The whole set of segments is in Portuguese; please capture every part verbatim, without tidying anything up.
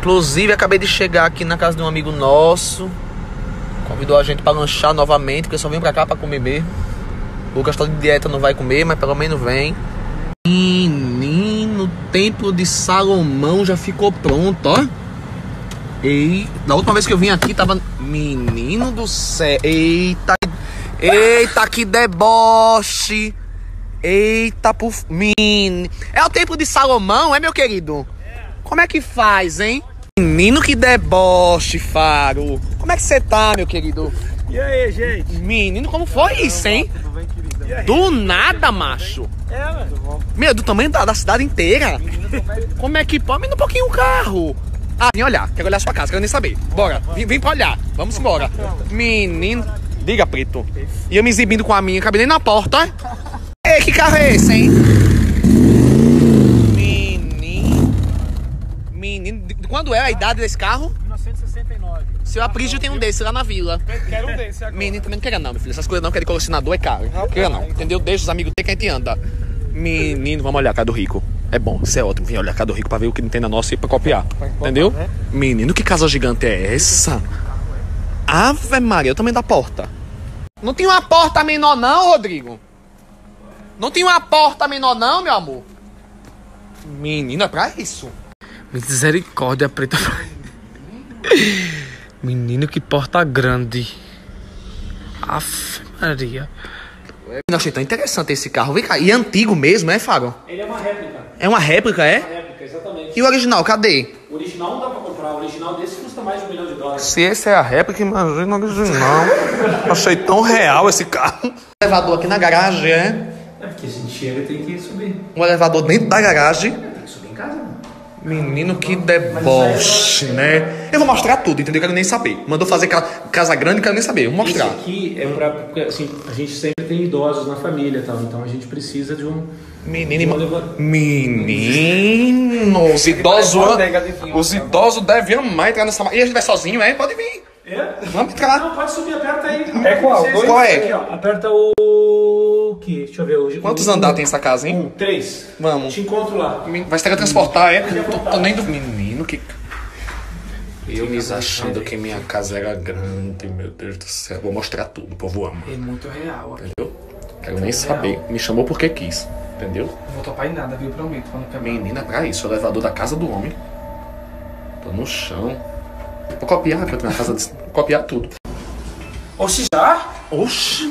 Inclusive, acabei de chegar aqui na casa de um amigo nosso. Convidou a gente pra lanchar novamente, porque eu só vim pra cá pra comer mesmo. O Lucas tá de dieta, não vai comer, mas pelo menos vem. Menino, o Templo de Salomão já ficou pronto, ó. E da última vez que eu vim aqui tava... Menino do céu. Eita. Eita, que deboche. Eita, puf... Menino. É o Templo de Salomão, é, meu querido? É. Como é que faz, hein? Menino, que deboche, Faro. Como é que você tá, meu querido? E aí, gente? Menino, como foi isso, hein? Tudo bem, querido? Do nada, macho. É, mano. Meu, do tamanho da, da cidade inteira. Como é que pode? Menino, um pouquinho o carro. Ah, vem olhar. Quero olhar a sua casa, quero nem saber. Bora, vem, vem pra olhar. Vamos embora. Menino. Diga, preto. E eu me exibindo com a minha, acabei nem na porta. Ei, que carro é esse, hein? Menino. Menino. De quando é a idade desse carro? mil novecentos e sessenta e nove. Seu Aprígio tem um desse lá na vila. Quero um desse agora. Menino também não queria não, meu filho. Essas coisas não, que é de colecionador é caro. Não queria não, entendeu? Deixa os amigos ter que a gente anda. Menino, vamos olhar a casa do rico. É bom, isso é ótimo. Vem olhar a casa do rico pra ver o que não tem na nossa e pra copiar. Entendeu? Menino, que casa gigante é essa? Ave Maria, o tamanho da porta. Não tem uma porta menor não, Rodrigo? Não tem uma porta menor não, meu amor? Menino, é pra isso. Misericórdia, preta. Menino, que porta grande. Aff, Maria. Eu achei tão interessante esse carro. Vem cá, e é antigo mesmo, é, Fábio? Ele é uma réplica. É uma réplica, é? Uma réplica, exatamente. E o original, cadê? O original não dá pra comprar. O original desse custa mais de um milhão de dólares. Se esse é a réplica, imagina o original. Achei tão real esse carro. Elevador aqui na garagem, é? É porque a gente chega e tem que subir. Um elevador dentro da garagem. Tem que subir em casa, mano. Menino, que deboche, né? Eu vou mostrar tudo, entendeu? Quero nem saber. Mandou fazer ca- casa grande, quero nem saber. Vou mostrar. Esse aqui é pra... Porque, assim, a gente sempre tem idosos na família, tal. Então a gente precisa de um... Menino, menino, os idosos, os idosos devem amar entrar nessa... E a gente vai sozinho, é? Pode vir. É? Vamos entrar. Não, pode subir, aperta aí. É qual? Vocês- Qual é? Aqui, ó. Aperta o... que? Deixa eu ver. O... Quantos o... andares tem essa casa, hein? Um, três. Vamos. Te encontro lá. Vai se teletransportar, é? Tô, tô nem do... Menino, que... Eu me achando que minha casa era grande, meu Deus do céu. Vou mostrar tudo, o povo ama. É muito real. Entendeu? Quero nem saber. Me chamou porque quis. Entendeu? Não vou topar em nada, viu? Prometo. Quando quebrar. Menina, pra isso. O elevador da casa do homem. Tô no chão. Vou copiar, que eu tô na casa de... Vou copiar tudo. Oxi, já? Oxi.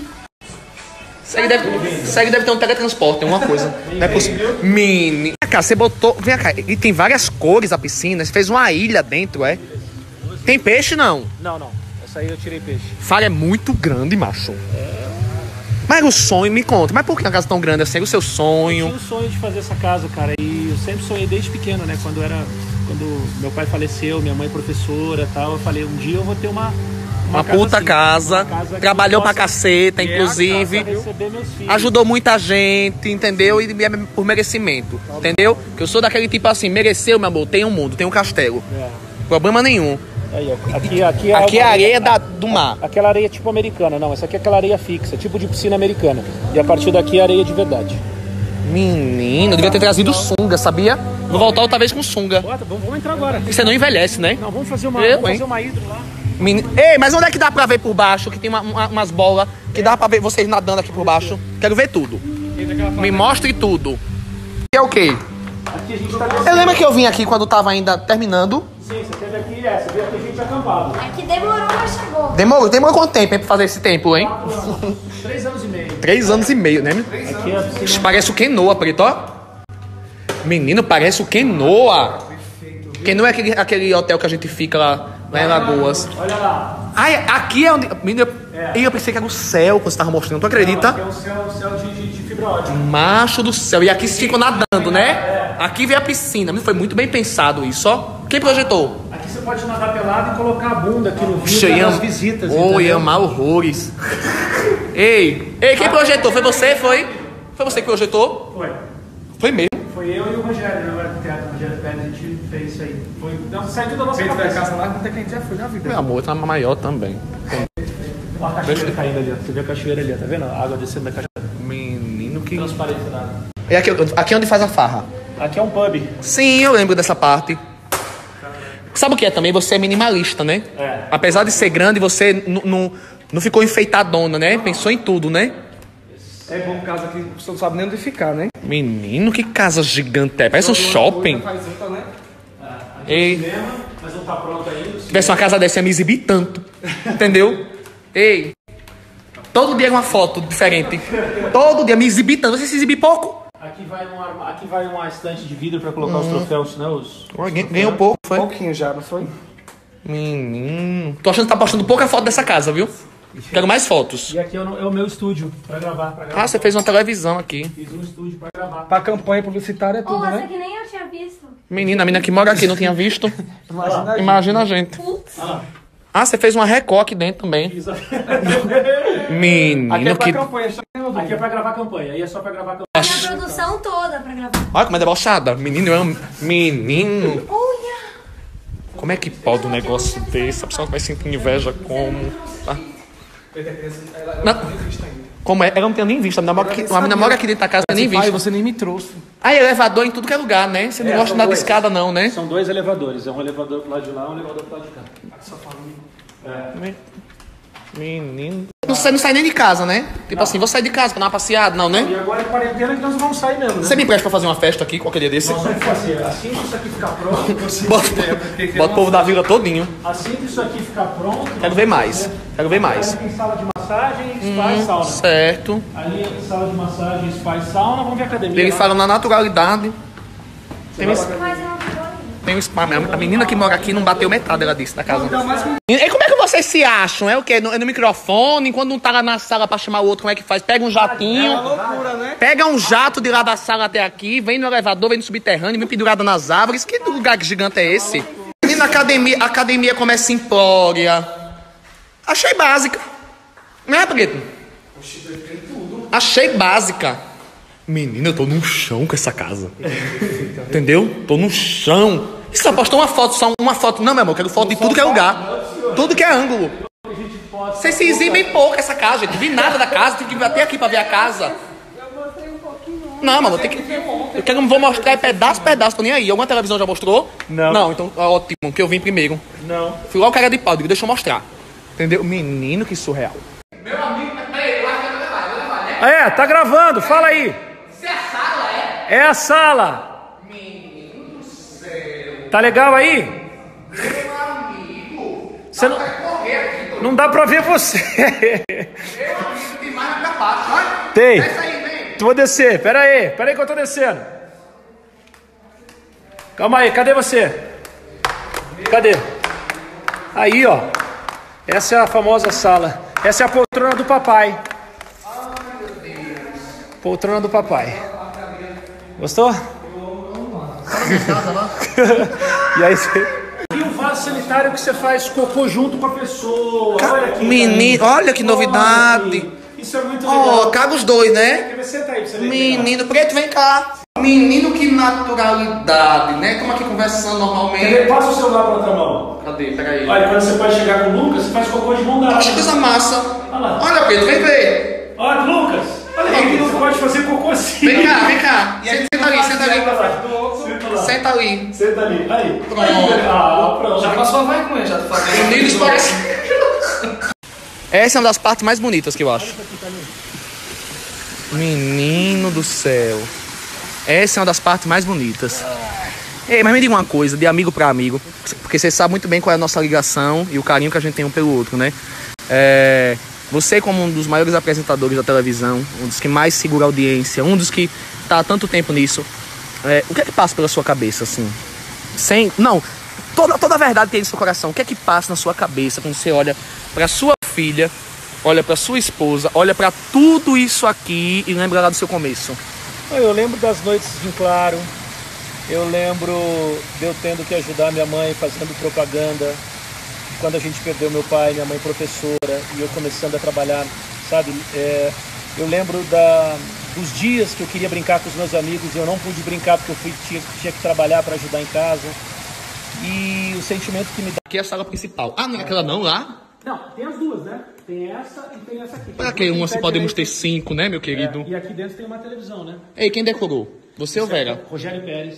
Isso aí deve, isso aí deve ter um teletransporte, alguma coisa. Não é possível. Menina. Vem cá, você botou... Vem cá, e tem várias cores a piscina. Você fez uma ilha dentro, é? Tem peixe, não? Não, não. Essa aí eu tirei peixe. Fara é muito grande, macho. Mas o sonho, me conta. Mas por que uma casa tão grande assim? O seu Eu sonho? tinha o sonho de fazer essa casa, cara, e eu sempre sonhei desde pequeno, né? Quando era, quando meu pai faleceu, minha mãe professora e tal, eu falei, um dia eu vou ter uma Uma puta assim, casa. uma casa que Trabalhou eu pra possa- caceta, que é a inclusive. casa, receber meus filhos. Ajudou muita gente, entendeu? E é por merecimento, entendeu? Que eu sou daquele tipo assim, mereceu, meu amor, tem um mundo, tem um castelo. É. Problema nenhum. Aí, ó, aqui, aqui, Aqui é uma- areia da, do mar. Aquela areia tipo americana, não, essa aqui é aquela areia fixa, tipo de piscina americana. E a partir daqui é areia de verdade. Menino, eu devia ter trazido sunga, sabia? Vou voltar outra vez com sunga. Bota, vamos, vamos entrar agora. Você não envelhece, né? Não, vamos fazer uma, Eu, vamos hein? fazer uma hidro lá. Menino... Ei, mas onde é que dá pra ver por baixo? Que tem uma- uma- umas bolas que dá pra ver vocês nadando aqui por baixo. Quero ver tudo. Me mostre tudo. E é o quê? Aqui a gente tá descendo. Eu lembro que eu vim aqui quando tava ainda terminando. Sim, você teve aqui, é, você veio aqui a gente acampado. Aqui demorou, mas chegou. Demorou, demorou quanto tempo hein, pra fazer esse tempo, hein? Três anos e meio. Três anos e meio, né? Aqui é a piscina. Isso parece o Kenoa, preto, ó. Menino, parece o Kenoa. Kenoa é aquele, aquele hotel que a gente fica lá, lá em Lagoas. Olha lá. Ai, aqui é onde... Menino, eu, eu pensei que era o céu que você tava mostrando, tu acredita? Aqui é o céu, o céu de, de, de fibra ótica. Macho do céu. E aqui vocês ficam nadando, né? Aqui vem a piscina. Foi muito bem pensado isso, ó. Quem projetou? Aqui você pode nadar pelado e colocar a bunda aqui no Puxa, vidro ia- das visitas. Oh, entendeu? ia amar horrores. Ei, ei, quem projetou? Foi você? Foi? Foi você que projetou? Foi. Foi mesmo. Foi eu e o Rogério, na hora do teatro. O Rogério Pérez, a gente fez isso aí. Foi, não, saiu da nossa Feito da cabeça. casa lá, até que a gente já foi na vida. Meu amor, tá maior também. Olha a cachoeira caindo ali, ó. Você vê a cachoeira ali, ó. Tá vendo? A água descendo da cachoeira. Menino que... Transparente nada. É aqui, aqui é onde faz a farra. Aqui é um pub. Sim, eu lembro dessa parte. Sabe o que é também? Você é minimalista, né? É. Apesar de ser grande, você n- n- não ficou enfeitadona, né? Pensou em tudo, né? É bom casa que você não sabe nem onde ficar, né? Menino, que casa gigante é. Parece um shopping. Faz outra, né? Ei, Cinema, mas não tá pronto ainda. se tivesse uma casa dessa, ia me exibir tanto. Entendeu? Ei, todo dia é uma foto diferente. Todo dia me exibir tanto. Você se exibir pouco? Aqui vai, um arma... Aqui vai uma estante de vidro pra colocar os troféus, né? Os... Ganhou pouco, foi? Pouquinho já, não foi? Menino. Tô achando que tá postando pouca foto dessa casa, viu? Quero mais fotos. E aqui é o, é o meu estúdio pra gravar, pra gravar. Ah, você fez uma televisão aqui. Fiz um estúdio pra gravar. Pra campanha publicitária é tudo, Nossa, né? que nem eu tinha visto. Menina, a menina que mora aqui não tinha visto. Imagina a gente. Imagina a gente. Putz. Ah, você fez uma Record aqui dentro também. Fiz a- Aqui é Menino, pra que... campanha, só que Aqui é pra gravar campanha, aí é só pra gravar campanha. Minha produção toda pra gravar. Olha como é debochada. Menino, eu amo. Menino. Olha! Como é que pode um negócio desse? A pessoa vai sentir inveja como... Ah. Não. Como é? Ela não tinha nem visto. A menina mora aqui, a menina mora aqui dentro da casa, não tinha nem Pai, visto. você nem me trouxe. Ah, elevador em tudo que é lugar, né? Você não É, gosta são nada de dois. escada, não, né? São dois elevadores, é um elevador pro lado de lá e um elevador pro lado de cá. Menino. Você não sai nem de casa, né? Tipo assim, vou sair de casa pra dar uma passeada, não, né? E agora é quarentena que nós não vamos sair mesmo, né? Você me empresta pra fazer uma festa aqui, qualquer dia desse? Nós vamos fazer, assim que isso aqui ficar pronto, você... Bota, bota o povo da vila todinho. Assim que isso aqui ficar pronto... Quero ver mais. Quero ver mais. Ali tem sala de massagem, spa e sauna. Certo. Ali é sala de massagem, spa e sauna, vamos ver a academia. Ele lá. fala na naturalidade. Tem um, Mas eu não virou ainda. tem um spa. A menina que mora aqui não bateu metade, ela disse, da casa. E como é que vocês se acham? É o quê? No, é no microfone? Quando um tá lá na sala pra chamar o outro, como é que faz? Pega um jatinho. Loucura, né? Pega um jato de lá da sala até aqui, vem no elevador, vem no subterrâneo, vem pendurada nas árvores. Que lugar gigante é esse? Menina, academia, academia começa simplória. Achei básica. Não é, Preto? Achei básica. Menina, eu tô num chão com essa casa. Entendeu? Tô no chão. E só postou uma foto, só uma foto. Não, meu amor, eu quero foto de tudo que é lugar. Tudo que é ângulo. Vocês se exibem pouco essa casa, gente. Vi nada da casa, tem que vir até aqui pra ver a casa. Não, mano, tem que. Eu quero, não vou mostrar pedaço, pedaço, tô nem aí. Alguma televisão já mostrou? Não. Não, então ótimo, que eu vim primeiro. Não. Fui lá o cara de pau, digo, deixa eu mostrar. Entendeu? Menino, que surreal. É, tá gravando, fala aí. Isso é a sala, é? É a sala. Menino do céu. Tá legal aí? Meu amigo. Você não, Correr aqui, não dá pra ver você. meu amigo, tem mais na baixo. Olha. Tem. Desce aí, vem. Vou descer, pera aí, pera aí que eu tô descendo. Calma aí, cadê você? Cadê? Aí, ó. Essa é a famosa sala. Essa é a poltrona do papai. Poltrona do papai. Gostou? E aí você... E o vaso sanitário que você faz cocô junto com a pessoa. Olha aqui. Menino, olha que novidade. Olha, isso é muito Ó, legal. caga os dois, né? Quer ver? Senta aí pra você ver. Menino, Preto, vem cá. Menino, que naturalidade, né? Como aqui conversando Quer normalmente. ver? Passa o celular pra outra mão. Cadê? Peraí. Olha, quando você pode chegar com o Lucas, você faz cocô de mão dada. Que coisa massa. Olha lá. Olha, Preto, vem ver. Olha, Lucas. Olha aí, você pode fazer cocô assim. Vem cá, vem cá. Senta ali, senta ali. Senta lá. Senta ali. Senta ali. Aí. Pronto. Ah, pronto. Já passou a vergonha, já tô fazendo. Meninos parecem. Essa é uma das partes mais bonitas que eu acho. Menino do céu. Essa é uma das partes mais bonitas. Ei, mas me diga uma coisa, de amigo pra amigo, porque você sabe muito bem qual é a nossa ligação e o carinho que a gente tem um pelo outro, né? É, você como um dos maiores apresentadores da televisão, um dos que mais segura a audiência, um dos que tá há tanto tempo nisso, é, o que é que passa pela sua cabeça, assim? Sem... Não, toda, toda a verdade tem no seu coração. O que é que passa na sua cabeça quando você olha pra sua filha, olha pra sua esposa, olha pra tudo isso aqui e lembra lá do seu começo? Eu lembro das noites em claro. Eu lembro de eu tendo que ajudar minha mãe fazendo propaganda. Quando a gente perdeu meu pai, minha mãe professora, e eu começando a trabalhar, sabe? É, eu lembro da, dos dias que eu queria brincar com os meus amigos e eu não pude brincar porque eu fui, tinha, tinha que trabalhar para ajudar em casa. E o sentimento que me dá... Aqui é a sala principal. Ah, não é aquela não, lá? Não, tem as duas, né? Tem essa e tem essa aqui. Pra que uma se podemos ter cinco, né, meu querido? É, e aqui dentro tem uma televisão, né? Ei, quem decorou? Você ou Vera? Rogério Pérez.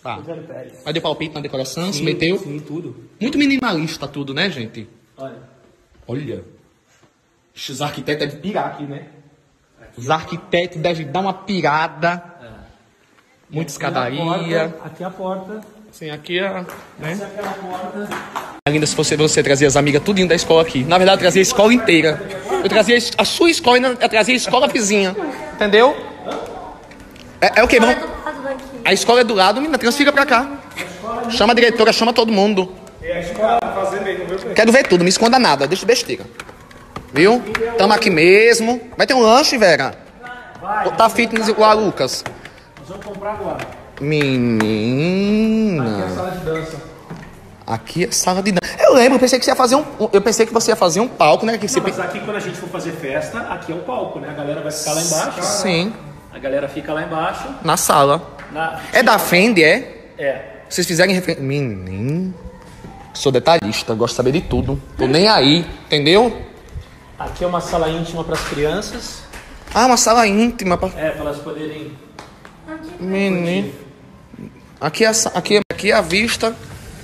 Tá. Rogério Pérez. Vai deu palpite na decoração, Sim, se meteu. Sim, tudo. Muito minimalista tudo, né, gente? Olha. Olha. Os arquitetos devem pirar aqui, né? Os arquitetos devem dar uma pirada. Muita escadaria. Aqui é a porta. Sim, aqui é... Né? Essa é aquela porta. Ainda se fosse você trazer as amigas tudinho da escola aqui. Na verdade, eu trazia a escola inteira. Eu trazia a sua escola e eu trazia a escola vizinha. Entendeu? É, é o quê? Vamos... A escola é do lado, menina, transfira pra cá. Chama a diretora, chama todo mundo. Quero ver tudo, não me esconda nada, deixa de besteira. Viu? Tamo aqui mesmo. Vai ter um lanche, Vera? Tá fitness igual a Lucas. Nós vamos comprar agora. Menina. Aqui é a sala de dança. Aqui é sala de dança. Eu lembro, eu pensei que você ia fazer um. Eu pensei que você ia fazer um palco, né? Que você... Não, mas aqui quando a gente for fazer festa, aqui é o palco, né? A galera vai ficar lá embaixo. Sim. A galera fica lá embaixo. Na sala. Na... É da Fendi, é? É. Vocês fizerem referência. Menino. Sou detalhista, gosto de saber de tudo. Tô nem aí, entendeu? Aqui é uma sala íntima para as crianças. Ah, uma sala íntima. Pra... É, para elas poderem. Menino. Aqui é, a, sa- aqui, é- aqui é a vista.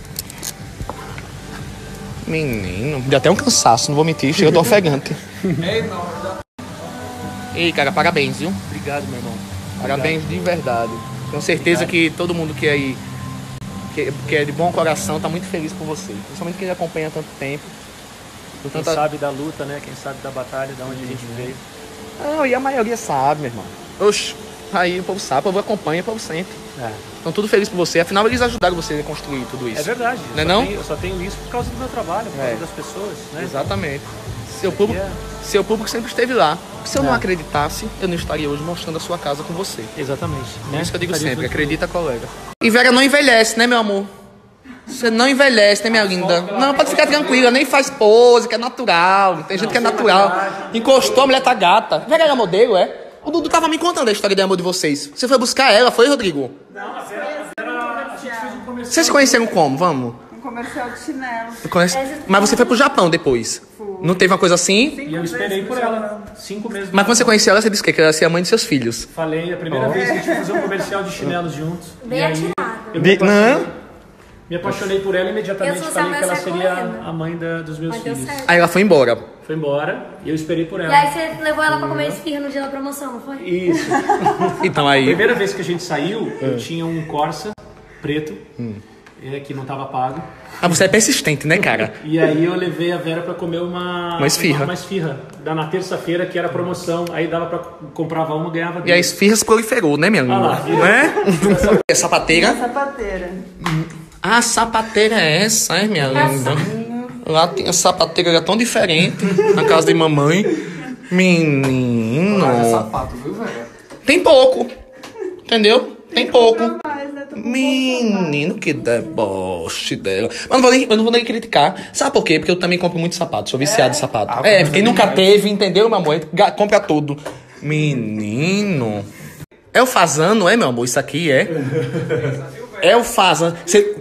Menino. Deu até um cansaço, não vou mentir. Chega, eu tô ofegante. Ei, cara, parabéns, viu? Obrigado, meu irmão. Parabéns de verdade. Tenho certeza que todo mundo que aí, que, que é de bom coração, tá muito feliz por você. Principalmente quem acompanha há tanto tempo. Por Quem tanta... sabe da luta, né? Quem sabe da batalha, de onde a gente veio. Não, e a maioria sabe, meu irmão. Oxe, aí o povo sabe, o povo acompanha, o povo sente. É, Estão tudo felizes por você. Afinal, eles ajudaram você a construir tudo isso. é verdade. Não é eu, não? só tenho, eu só tenho isso por causa do meu trabalho, por É. causa das pessoas, né? Exatamente. Seu Isso público, aqui seu público sempre esteve lá. Se eu não É. acreditasse, eu não estaria hoje mostrando a sua casa com você. Exatamente. É Né? isso que eu digo Faria sempre, tudo. acredita, colega. E Vera não envelhece, né, meu amor? Você não envelhece, né, minha linda? Não, pode ficar tranquila, nem faz pose, que é natural. Tem gente que é natural. Encostou, a mulher tá gata. Vera era modelo, é? O Dudu tava me contando a história de amor de vocês. Você foi buscar ela, foi, Rodrigo? Vocês se conheceram como? Vamos. Um comercial de chinelo. Eu conheço- Mas você foi pro Japão depois. Não teve uma coisa assim? E eu esperei por ela cinco meses. Mas quando você conheceu ela, você disse que ela ia ser a mãe de seus filhos. Falei, a primeira vez que a gente foi fazer um comercial de chinelos juntos. Bem E aí, atirado. eu me De- apaixonei, Não. me apaixonei por ela e imediatamente Eu sou falei que ela Samuel seria Correndo. a mãe da- dos meus Mas deu filhos. certo. Aí ela foi embora. Foi embora e eu esperei por E ela. aí você levou ela pra comer esfirra no dia da promoção, não foi? Isso. Então A aí. primeira vez que a gente saiu, É. eu tinha um Corsa preto, é, que não tava pago. Ah, você é persistente, né, cara? E aí eu levei a Vera pra comer uma... Uma esfirra. Uma, uma esfirra. Da, na terça-feira, que era promoção. Aí dava pra... Comprava uma, ganhava E a duas. esfirra se proliferou, né, minha linda? lá, viu? Né? É sapateira? Sapateira. Ah, a sapateira é essa, é, minha linda? Lá tem a sapateira era tão diferente na casa de mamãe. Menino. Tem pouco. Entendeu? Tem pouco. Mas, né? Tô com Menino, que deboche dela. Mas não vou nem, eu não vou nem criticar. Sabe por quê? Porque eu também compro muito sapato. Sou viciado em sapato. É, quem nunca teve, entendeu, meu amor? Ga- Compra tudo. Menino. É o fazano, é, meu amor? Isso aqui é? É o fazano. Você...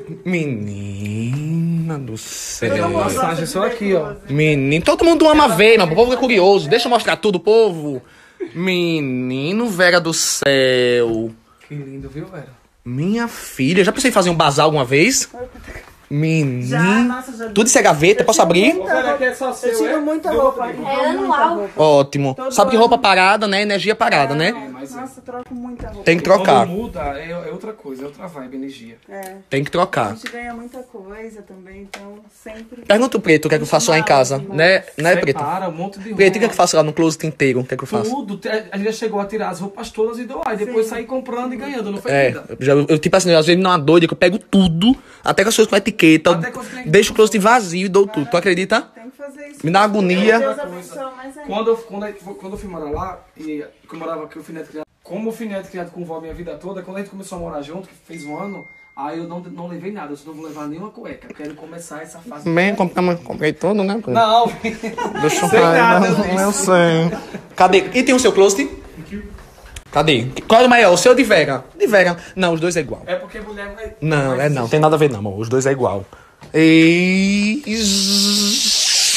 Menina do céu. Massagem só aqui, ó. Menino. Todo mundo ama ver, meu amor. O povo é curioso. Deixa eu mostrar tudo, povo. Menino, Vera do céu. Que lindo, viu, velho? Minha filha, já pensei em fazer um bazar alguma vez? Menino. Já, nossa, já- Tudo isso é gaveta, posso abrir? Ô, velho, aqui é só seu, Eu tiro é? muita Deu roupa. outro. eu É dou muita anual. roupa. Ótimo. Todo Sabe que ano. roupa parada, né? Energia parada, né? Nossa, eu troco muita roupa. Tem que trocar. Quando muda, é, é outra coisa, é outra vibe, energia. É. Tem que A trocar. gente ganha muita coisa também, então sempre. Pergunta o Preto o que é que eu faço lá em casa. Né, né Preto? Separa um monte de roupa. Preto, o que é que eu faço lá no closet inteiro? O que é que eu faço? Tudo. te- A gente já chegou a tirar as roupas todas e doar. E depois sair comprando e ganhando, não foi É, vida? eu, já, eu tipo assim, às vezes me dá uma doida que eu pego tudo, até com as coisas com etiqueta, Até com as que- deixo o closet vazio e dou tudo. Tu acredita? Tem que fazer isso. Me dá uma agonia. Deus abençoe mais ainda. Quando eu, quando, eu, quando eu fui morar lá, e que eu morava aqui, o Finete criado, como o Finete criado com vó minha vida toda, quando a gente começou a morar junto, que fez um ano, aí eu não, não levei nada, eu só não vou levar nenhuma cueca. Eu quero começar essa fase. Bem, comprei, comprei tudo, né? Preto? Não, Deixa eu Sei nada, não, eu eu sei. Cadê? E tem o seu closet? Cadê? Qual é o maior? O seu ou de Vera? De Vera. Não, os dois é igual. é porque mulher vai. Não, é não. Tem nada a ver não, amor. Os dois é igual. E...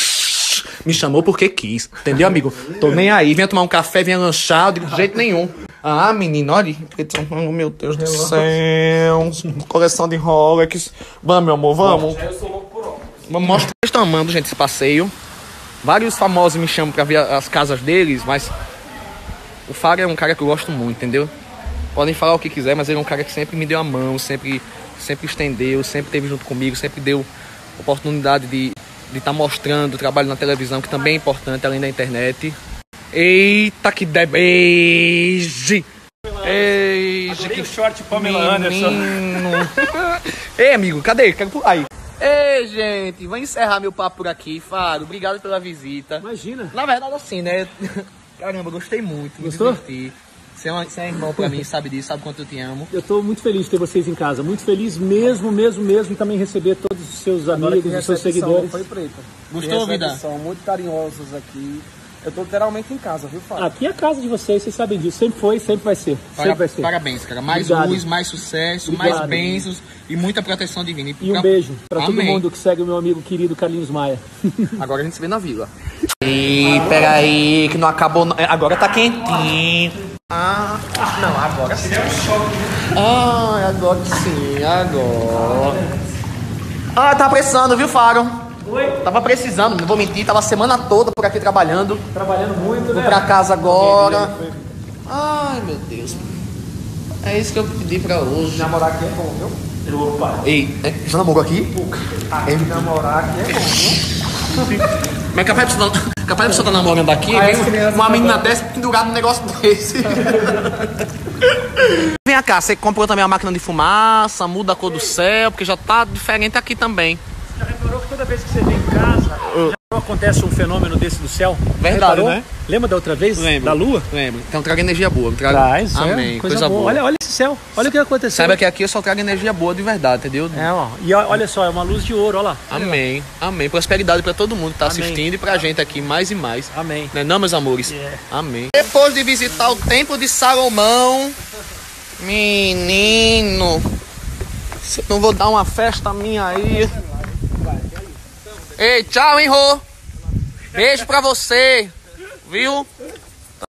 Me chamou porque quis. Entendeu, amigo? Tô nem aí. Venha tomar um café, venha lanchar. De jeito nenhum. Ah, menino, olha. Oh, meu Deus do céu. Coleção de Rolex. Vamos, meu amor, vamos. Eu sou louco por óculos. Mostra. Vocês estão amando, gente, esse passeio. Vários famosos me chamam pra ver as casas deles, mas o Faro é um cara que eu gosto muito, entendeu? Podem falar o que quiser, mas ele é um cara que sempre me deu a mão, sempre, sempre estendeu, sempre esteve junto comigo, sempre deu oportunidade de estar mostrando o trabalho na televisão, que também é importante, além da internet. Eita, que de... Eiji! Eiji, que short Pamela Anderson. Ei, amigo, cadê? Quero pular aí. Ei, gente, vou encerrar meu papo por aqui, Faro. Obrigado pela visita. Imagina. Na verdade, assim, né? Caramba, gostei muito. Gostou? Me diverti. Você é, uma, você é irmão pra mim, sabe disso, sabe quanto eu te amo. Eu tô muito feliz de ter vocês em casa. Muito feliz mesmo, mesmo, mesmo. E também receber todos os seus amigos, os seus seguidores. Foi preta. Gostou, vida? São muito carinhosos aqui. Eu tô literalmente em casa, viu, Fábio? Aqui é a casa de vocês, vocês sabem disso. Sempre foi, sempre vai ser. Para, sempre vai ser. Parabéns, cara. Mais Obrigado. luz, mais sucesso, Obrigado. mais bênçãos e muita proteção divina. E um pra... beijo pra todo Amém. mundo que segue o meu amigo querido Carlinhos Maia. Agora a gente se vê na vila. E peraí, que não acabou. Agora tá quentinho. Ah, não, agora sim. Ah, agora sim, agora. Ah, tava precisando, viu, Faro? Oi? Tava precisando, não vou mentir, tava a semana toda por aqui trabalhando. Trabalhando muito, Vou né? pra casa agora. Ai, meu Deus. É isso que eu pedi pra hoje. Namorar aqui é bom, viu? Opa. Ei, é, já namorou aqui? Aqui namorar aqui é bom, viu? Mas capaz de você tá, capaz de você tá namorando aqui, Aí vem as crianças uma menina também. dessa pendurada num negócio desse. Vem cá, você comprou também a máquina de fumaça, muda a cor do céu, porque já tá diferente aqui também. Já reparou que toda vez que você vem em casa, já acontece um fenômeno desse do céu? Verdade, Reparou? né? Lembra da outra vez? Lembro. Da lua? Lembro. Então traga energia boa. Traga... Traz, Amém. é, coisa, boa. Olha, olha esse céu, olha o que aconteceu. Saiba que aqui eu só trago energia boa de verdade, entendeu? É, ó. E ó, olha só, é uma luz de ouro, olha lá. Olha Amém. Amém. Prosperidade pra todo mundo que tá Amém. assistindo e pra gente aqui mais e mais. lá. Amém. Não é não, meus amores? Yeah. Amém. Depois de visitar o Templo de Salomão, menino, se eu não vou dar uma festa minha aí. Ei, tchau, hein, Rô? Beijo pra você, viu?